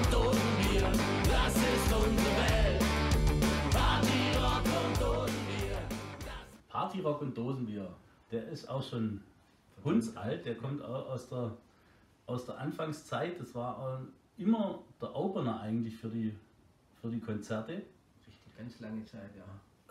und Dosenbier, das ist unsere Welt. Party, Rock und Dosenbier. Partyrock und Dosenbier, der ist auch schon hundsalt, der kommt auch aus der Anfangszeit. Das war immer der Opener eigentlich für die Konzerte. Richtig, ganz lange Zeit, ja.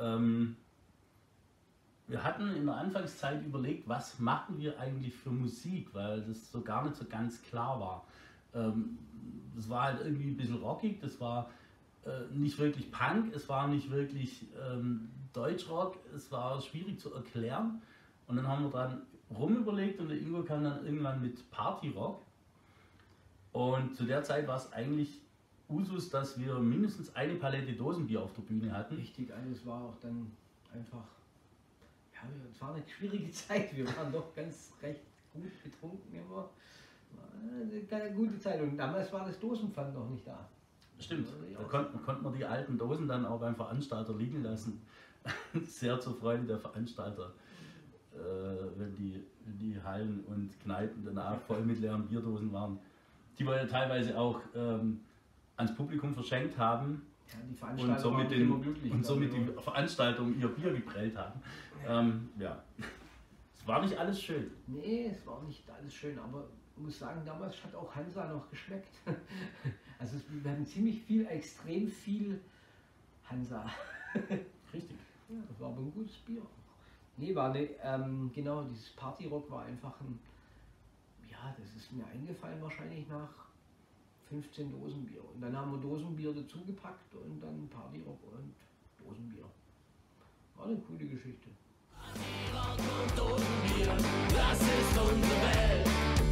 Wir hatten in der Anfangszeit überlegt, was machen wir eigentlich für Musik, weil das so gar nicht so ganz klar war. Das war halt irgendwie ein bisschen rockig, das war nicht wirklich Punk, es war nicht wirklich Deutschrock, es war schwierig zu erklären. Und dann haben wir dran rumüberlegt und der Ingo kam dann irgendwann mit Partyrock. Und zu der Zeit war es eigentlich Usus, dass wir mindestens eine Palette Dosenbier auf der Bühne hatten. Richtig, alles war auch dann einfach, ja, es war eine schwierige Zeit, wir waren doch recht gut betrunken immer. Eine gute Zeit und damals war das Dosenpfand noch nicht da. Stimmt, da konnte man die alten Dosen dann auch beim Veranstalter liegen lassen. Sehr zur Freude der Veranstalter, wenn die Hallen und Kneipen danach voll mit leeren Bierdosen waren, die wir ja teilweise auch ans Publikum verschenkt haben. Ja, die Veranstalter und somit die Veranstaltung ihr Bier geprellt haben. Ja. Es war nicht alles schön. Nee, es war nicht alles schön, aber ich muss sagen, damals hat auch Hansa noch geschmeckt. Also wir hatten extrem viel Hansa. Richtig. Ja, das war aber ein gutes Bier. Nee, genau, dieses Partyrock war einfach ja, das ist mir eingefallen wahrscheinlich nach 15 Dosenbier. Und dann haben wir Dosenbier dazugepackt und dann Partyrock und Dosenbier. War eine coole Geschichte. Party, Rock und Dosenbier, das ist unsere Welt.